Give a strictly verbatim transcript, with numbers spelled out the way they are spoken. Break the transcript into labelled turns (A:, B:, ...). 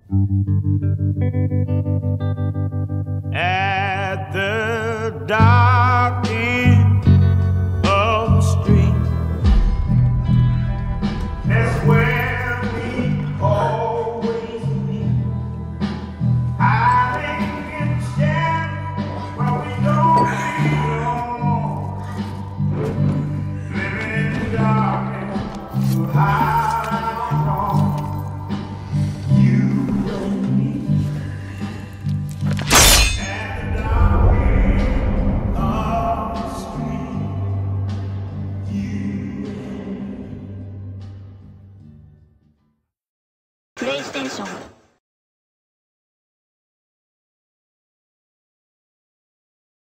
A: At the dark end of the street, that's where we always meet. Hiding in the shadows where we don't belong. Living in the darkness to hide our wrong. You and me. At the dark end of the street, you and me.
B: プレイステーション